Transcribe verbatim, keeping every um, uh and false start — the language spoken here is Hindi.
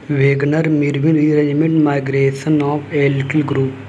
Wagner, Meerwein rearrangement, migration of a little group